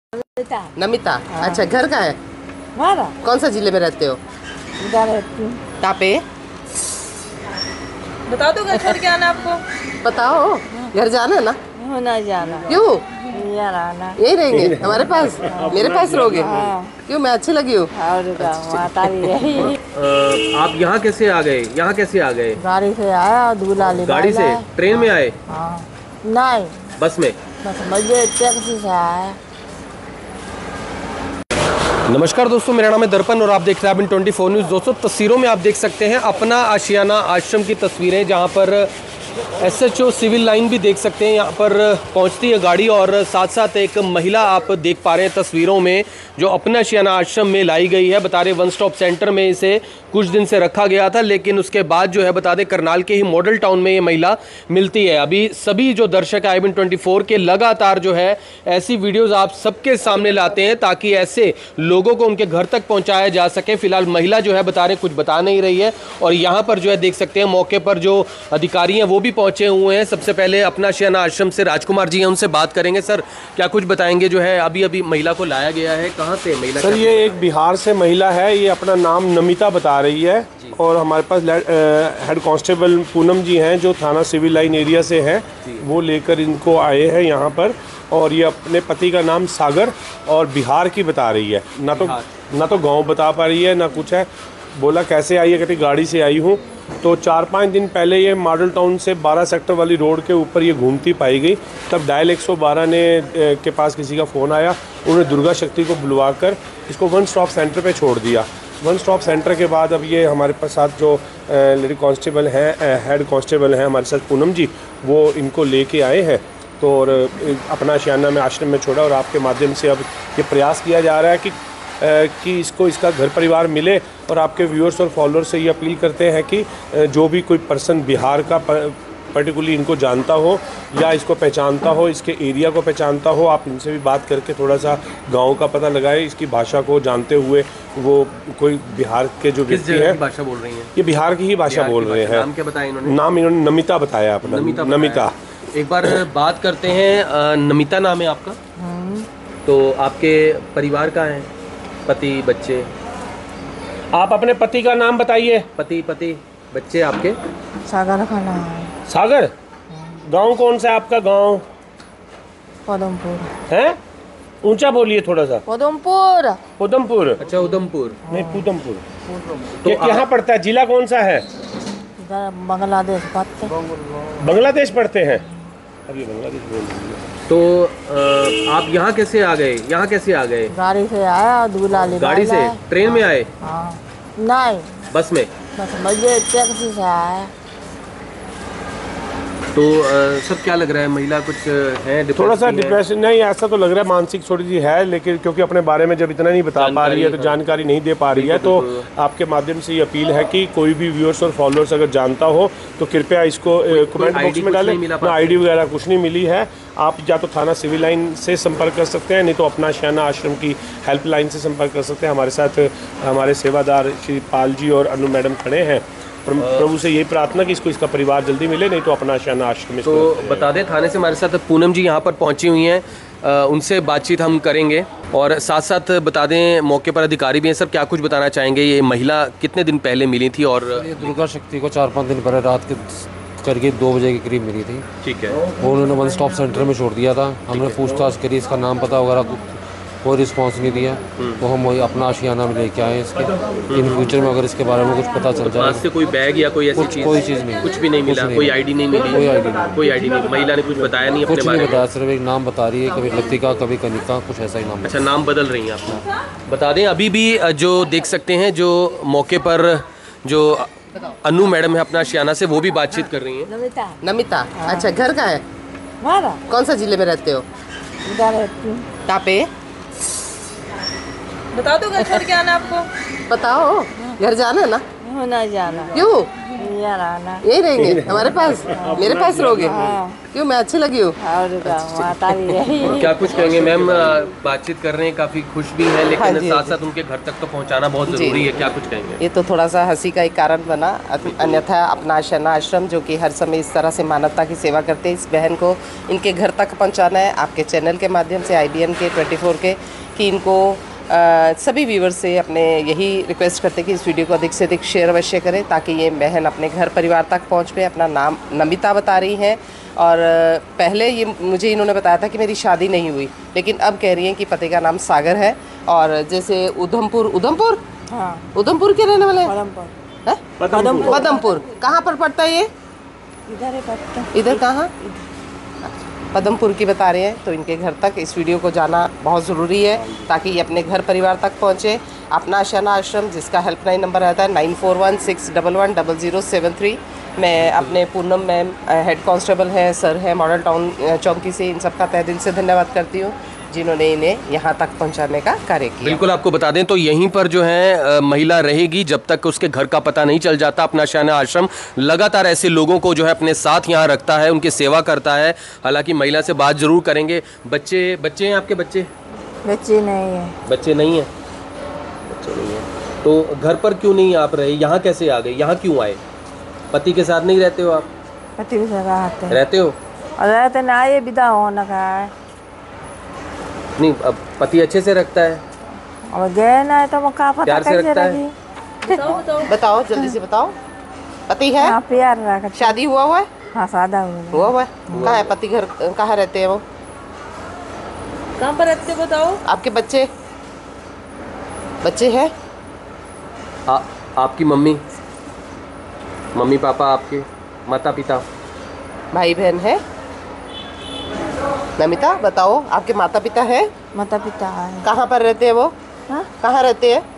नमिता। नमिता। हाँ। अच्छा, घर का है? हमारा कौन सा जिले में रहते हो? इधर रहती हूँ। तापे। बता दो घर छोड़ के आना आपको। बताओ, घर जाना है ना? होना जाना। क्यों? यार आना। यही रहेंगे हमारे पास? मेरे पास रहोगे? हाँ। क्यों, मैं अच्छी लगी हूँ? और क्या, माता भी यही। आप यहाँ कैसे आ गए? यहाँ कैसे आ गए? गाड़ी से आया, दूल्हा ले गाड़ी से? ट्रेन में आए? हाँ। नहीं, बस में? बस मुझे टैक्सी से आया। नमस्कार दोस्तों, मेरा नाम है दर्पण और आप देख रहे हैं अब 24 न्यूज़। दोस्तों, तस्वीरों में आप देख सकते हैं अपना आशियाना आश्रम की तस्वीरें, जहां पर SHO सिविल लाइन भी देख सकते हैं। यहाँ पर पहुंचती है गाड़ी और साथ साथ एक महिला आप देख पा रहे हैं तस्वीरों में, जो अपना आशियाना आश्रम में लाई गई है। बता रहे वन स्टॉप सेंटर में इसे कुछ दिन से रखा गया था, लेकिन उसके बाद जो है बता दें करनाल के ही मॉडल टाउन में ये महिला मिलती है। अभी सभी जो दर्शक है IBN 24 के लगातार जो है ऐसी वीडियोज़ आप सबके सामने लाते हैं ताकि ऐसे लोगों को उनके घर तक पहुँचाया जा सके। फिलहाल महिला जो है बता रहे कुछ बता नहीं रही है और यहाँ पर जो है देख सकते हैं मौके पर जो अधिकारी हैं वो भी पहुंचे हुए हैं। सबसे पहले अपना आशियाना आश्रम से राजकुमार जी हैं, उनसे बात करेंगे। सर, क्या कुछ बताएंगे? जो है अभी अभी महिला को लाया गया है, कहाँ से महिला? सर, ये एक बिहार से महिला है, ये अपना नाम नमिता बता रही है और हमारे पास हेड कांस्टेबल पूनम जी हैं जो थाना सिविल लाइन एरिया से हैं, वो लेकर इनको आए हैं यहाँ पर। और ये अपने पति का नाम सागर और बिहार की बता रही है। ना तो गाँव बता पा रही है ना कुछ है। बोला कैसे आई है, कहती गाड़ी से आई हूँ। तो 4-5 दिन पहले ये मॉडल टाउन से 12 सेक्टर वाली रोड के ऊपर ये घूमती पाई गई। तब डायल 112 के पास किसी का फ़ोन आया, उन्होंने दुर्गा शक्ति को बुलवाकर इसको वन स्टॉप सेंटर पे छोड़ दिया। वन स्टॉप सेंटर के बाद अब ये हमारे पास साथ जो लेडी कांस्टेबल हैं, हेड कांस्टेबल हैं हमारे साथ पूनम जी, वो इनको लेके आए हैं। तो और अपना आशियाना में आश्रम में छोड़ा और आपके माध्यम से अब ये प्रयास किया जा रहा है कि इसको इसका घर परिवार मिले। और आपके व्यूअर्स और फॉलोअर्स से ये अपील करते हैं कि जो भी कोई पर्सन बिहार का पर्टिकुलरली इनको जानता हो या इसको पहचानता हो, इसके एरिया को पहचानता हो, आप इनसे भी बात करके थोड़ा सा गांव का पता लगाए। इसकी भाषा को जानते हुए वो कोई बिहार के जो व्यक्ति हैं, भाषा बोल रही हैं? ये बिहार की ही भाषा बोल रहे हैं। नाम क्या बताया इन्होंने? नाम इन्होंने नमिता बताया अपना, नमिता। एक बार बात करते हैं, नमिता नाम है आपका? तो आपके परिवार का है? पति, बच्चे? आप अपने पति का नाम बताइए। पति बच्चे आपके? सागर का नाम है। सागर। गांव कौन सा है आपका? गांव पदमपुर है? ऊंचा बोलिए थोड़ा सा। पदमपुर। उधमपुर? अच्छा, उधमपुर नहीं, उधमपुर। तो ये कहाँ पड़ता है? जिला कौन सा है? इधर बांग्लादेश पड़ते। बांग्लादेश पढ़ते हैं? अभी बांग्लादेश बोल रही है। तो आप यहाँ कैसे आ गए? यहाँ कैसे आ गए? गाड़ी से आया, दूल्हा ले गाड़ी से? ट्रेन में आए? हाँ। नहीं, बस में? बस मुझे टैक्सी से आया। तो सब क्या लग रहा है, महिला कुछ है? थोड़ा सा डिप्रेशन? नहीं, ऐसा तो लग रहा है मानसिक थोड़ी सी है, लेकिन क्योंकि अपने बारे में जब इतना नहीं बता पा रही है तो जानकारी नहीं दे पा रही है। तो आपके माध्यम से ये अपील है कि कोई भी व्यूअर्स और फॉलोअर्स अगर जानता हो तो कृपया इसको कमेंट बॉक्स में डालें। ना ID वगैरह कुछ नहीं मिली है। आप या तो थाना सिविल लाइन से संपर्क कर सकते हैं, नहीं तो अपना आशियाना आश्रम की हेल्पलाइन से संपर्क कर सकते हैं। हमारे साथ हमारे सेवादार श्री पाल जी और अनु मैडम खड़े हैं। प्रभु से यही प्रार्थना कि इसको इसका परिवार जल्दी मिले, नहीं तो अपना आशियाना आश्रम में। तो बता दें, थाने से हमारे साथ पूनम जी यहाँ पर पहुँची हुई हैं, उनसे बातचीत हम करेंगे। और साथ साथ बता दें मौके पर अधिकारी भी हैं। सर, क्या कुछ बताना चाहेंगे? ये महिला कितने दिन पहले मिली थी? और ये दुर्गा शक्ति को 4-5 दिन पहले रात के करीब 2 बजे के करीब मिली थी। ठीक है। वो उन्होंने वन स्टॉप सेंटर में छोड़ दिया था। हमने पूछताछ करी, इसका नाम पता वगैरह कोई रिस्पांस नहीं दिया। तो हम वही अपना आशियाना में लेके आए इसके। इन फ्यूचर में अगर इसके बारे में कुछ पता चल जाए। से कोई बैग या कोई ऐसी चीज़? कोई चीज़ नहीं, कुछ भी नहीं मिला? कोई ID नहीं मिली? कोई ID नहीं। महिला ने कुछ बताया नहीं? कुछ नहीं बताया, सिर्फ एक नाम बता रही है, कभी लतिका कभी कनिका, कुछ ऐसा ही नाम। अच्छा, नाम बदल रही हैं आप? बता दें अभी भी जो देख सकते हैं, जो मौके पर जो अनु मैडम है अपना आशियाना से, वो भी बातचीत कर रही हैं। नमिता। अच्छा, घर का है? हमारा कौन सा जिले में रहते हो? इधर रहती हूँ। तापे। बता दो घर छोड़ के आना आपको। बताओ, घर जाना है ना? होना जाना। क्यों? यहाँ रहना। यही रहेंगे हमारे पास? मेरे पास रहोगे? क्यों, मैं अच्छी लगी हूँ? और क्या, माता भी यही। क्या कुछ कहेंगे मैम? बातचीत कर रहे हैं, काफ़ी खुश भी हैं, लेकिन हाँ जी, साथ साथ उनके घर तक तो पहुंचाना बहुत ज़रूरी है। क्या कुछ कहेंगे? ये तो थोड़ा सा हंसी का एक कारण बना, अन्यथा अपना आशियाना आश्रम जो कि हर समय इस तरह से मानवता की सेवा करते हैं, इस बहन को इनके घर तक पहुंचाना है आपके चैनल के माध्यम से, IBN के 24 के, कि इनको सभी व्यूवर्स से अपने यही रिक्वेस्ट करते हैं कि इस वीडियो को अधिक से अधिक शेयर अवश्य करें, ताकि ये बहन अपने घर परिवार तक पहुंच पाए। अपना नाम नमिता बता रही हैं, और पहले ये मुझे इन्होंने बताया था कि मेरी शादी नहीं हुई, लेकिन अब कह रही हैं कि पति का नाम सागर है। और जैसे उधमपुर हाँ, उधमपुर के रहने वाले हैं? पदमपुर। पदमपुर कहाँ पर पड़ता है ये? इधर है पत्ता। इधर कहाँ? पदमपुर की बता रहे हैं। तो इनके घर तक इस वीडियो को जाना बहुत ज़रूरी है, ताकि ये अपने घर परिवार तक पहुँचे। अपना आशियाना आश्रम, जिसका हेल्पलाइन नंबर रहता है 9416110073। मैं अपने पूनम मैम हेड कांस्टेबल हैं, सर हैं मॉडल टाउन चौकी से, इन सबका तहे दिल से धन्यवाद करती हूँ जिन्होंने इन्हें यहाँ तक पहुँचाने का कार्य किया। बिल्कुल, आपको बता दें तो यहीं पर जो है महिला रहेगी जब तक उसके घर का पता नहीं चल जाता। अपना आशियाना आश्रम लगातार ऐसे लोगों को जो है अपने साथ यहाँ रखता है, उनकी सेवा करता है। हालांकि महिला से बात जरूर करेंगे। बच्चे हैं आपके? बच्चे बच्चे नहीं है। बच्चे नहीं है? बच्चे नहीं है तो घर पर क्यों नहीं आप रहे? यहाँ कैसे आ गए? यहाँ क्यों आए? पति के साथ नहीं रहते हो आप? पति भी सगा आते हैं। रहते हो? और रहते ना, ये विदा होने का है। नहीं, अब पति अच्छे से रखता है? और गए ना तो वो का पता प्यार से कैसे रखता है? रही। बताओ जल्दी से बताओ। पति है? हाँ, प्यार रखता। शादी हुआ है? हाँ, सादा हुआ है। कहाँ है पति? घर कहाँ रहते हैं वो? कहाँ पर रहते हो बताओ? आपके बच्चे हैं? आपकी मम्मी पापा, आपके माता पिता, भाई बहन है? नमिता बताओ, आपके माता पिता है? माता पिता है। कहाँ पर रहते हैं वो? हाँ? कहाँ रहते हैं?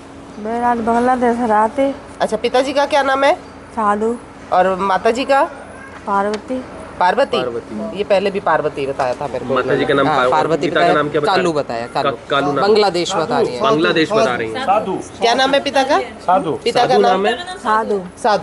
बेराज बांग्लादेश रहते। अच्छा, पिताजी का क्या नाम है? साधु। और माताजी का? पार्वती। पार्वती। ये पहले भी पार्वती बताया था मेरे को। माताजी का नाम हाँ, पार्वती पिता का नाम क्या बताया? कालू बताया। कालू नाम। बांग्लादेश बता रही है। बांग्लादेश बता रही हैं। साधु। क्या नाम है पिता का? साधु। पिता का नाम है साधु।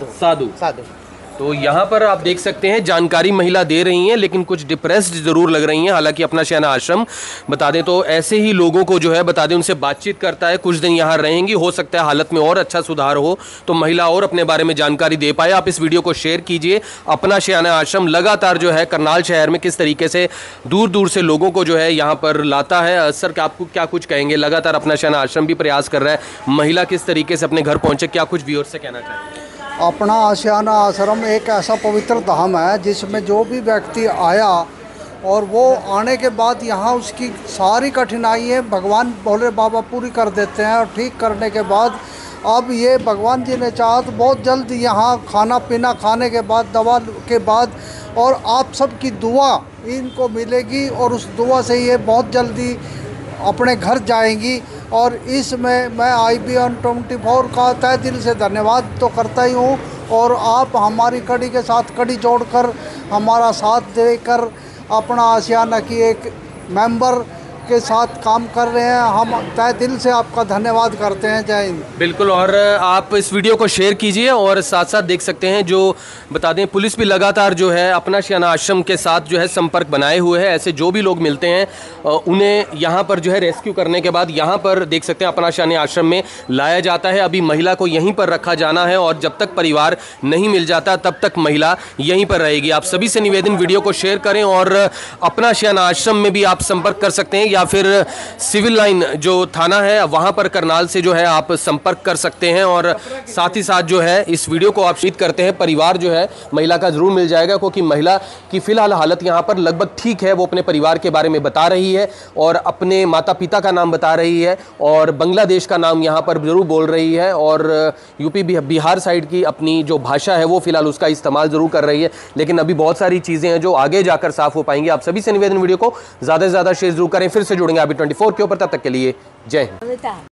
साधु। तो यहाँ पर आप देख सकते हैं जानकारी महिला दे रही हैं, लेकिन कुछ डिप्रेस्ड जरूर लग रही हैं। हालांकि अपना आशियाना आश्रम बता दें तो ऐसे ही लोगों को जो है बता दें उनसे बातचीत करता है। कुछ दिन यहाँ रहेंगी, हो सकता है हालत में और अच्छा सुधार हो तो महिला और अपने बारे में जानकारी दे पाए। आप इस वीडियो को शेयर कीजिए। अपना आशियाना आश्रम लगातार जो है करनाल शहर में किस तरीके से दूर दूर से लोगों को जो है यहाँ पर लाता है। सर, आपको क्या कुछ कहेंगे? लगातार अपना आशियाना आश्रम भी प्रयास कर रहा है, महिला किस तरीके से अपने घर पहुँचे, क्या कुछ व्यूअर्स से कहना चाहेंगे? अपना आशियाना आश्रम एक ऐसा पवित्र धाम है जिसमें जो भी व्यक्ति आया और वो आने के बाद यहाँ उसकी सारी कठिनाइयाँ भगवान भोले बाबा पूरी कर देते हैं। और ठीक करने के बाद अब ये भगवान जी ने चाहा तो बहुत जल्द यहाँ खाना पीना खाने के बाद, दवा के बाद, और आप सबकी दुआ इनको मिलेगी और उस दुआ से ये बहुत जल्दी अपने घर जाएंगी। और इसमें मैं IBN 24 का तहे दिल से धन्यवाद तो करता ही हूँ, और आप हमारी कड़ी के साथ कड़ी जोड़कर हमारा साथ देकर अपना आशियाना की एक मेंबर के साथ काम कर रहे हैं। हम तहे दिल से आपका धन्यवाद करते हैं। जय हिंद। बिल्कुल, और आप इस वीडियो को शेयर कीजिए। और साथ साथ देख सकते हैं जो बता दें पुलिस भी लगातार जो है अपना आशियाना आश्रम के साथ जो है संपर्क बनाए हुए है। ऐसे जो भी लोग मिलते हैं उन्हें यहाँ पर जो है रेस्क्यू करने के बाद यहाँ पर देख सकते हैं अपना आशियाना आश्रम में लाया जाता है। अभी महिला को यहीं पर रखा जाना है और जब तक परिवार नहीं मिल जाता तब तक महिला यहीं पर रहेगी। आप सभी से निवेदन, वीडियो को शेयर करें और अपना आशियाना आश्रम में भी आप संपर्क कर सकते हैं, या फिर सिविल लाइन जो थाना है वहां पर करनाल से जो है आप संपर्क कर सकते हैं। और साथ ही साथ जो है इस वीडियो को आप शेयर करते हैं, परिवार जो है महिला का जरूर मिल जाएगा, क्योंकि महिला की फिलहाल हालत यहाँ पर लगभग ठीक है। वो अपने परिवार के बारे में बता रही है और अपने माता पिता का नाम बता रही है और बांग्लादेश का नाम यहाँ पर जरूर बोल रही है, और यूपी बिहार साइड की अपनी जो भाषा है वो फिलहाल उसका इस्तेमाल जरूर कर रही है। लेकिन अभी बहुत सारी चीज़ें हैं जो आगे जाकर साफ हो पाएंगी। आप सभी से निवेदन, वीडियो को ज़्यादा से ज़्यादा शेयर जरूर करें। फिर से जुड़ेंगे IBN 24 के ऊपर, तब तक के लिए जय हिंद।